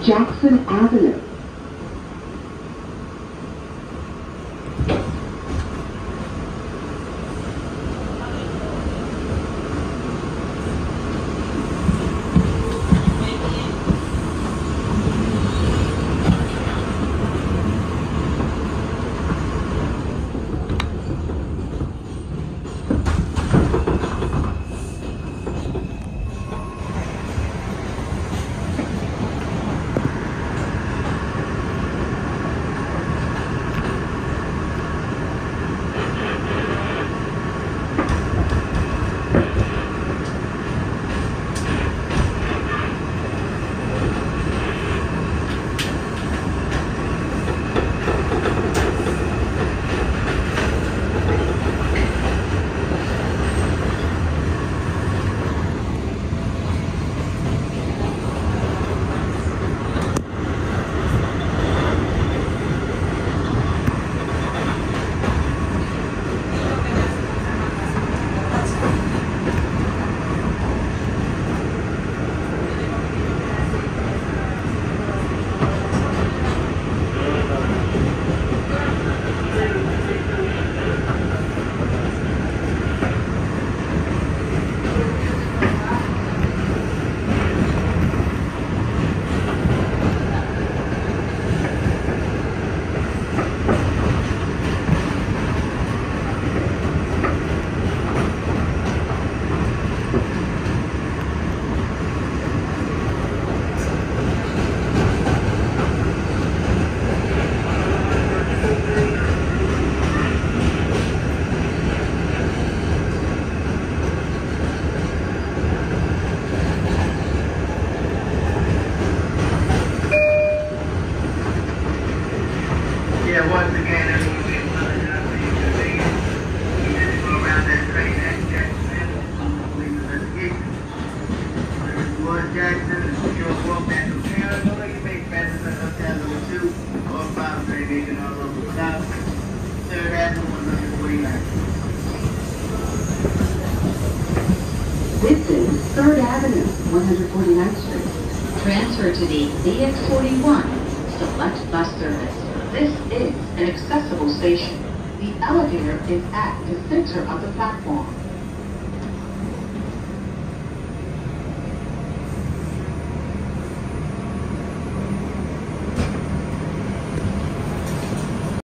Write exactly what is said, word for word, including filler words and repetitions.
Jackson Avenue. Yeah, once again, everyone gets another job for you to see. We just go around that train at Jackson, police investigation. Towards Jackson, and you'll walk back to Canada, you make passengers up down number two, or five, train making all over the south. Third Avenue, one forty-ninth. This is third Avenue, one forty-ninth Street. Transfer to the D X forty-one Select Bus Service. This is an accessible station. The elevator is at the center of the platform.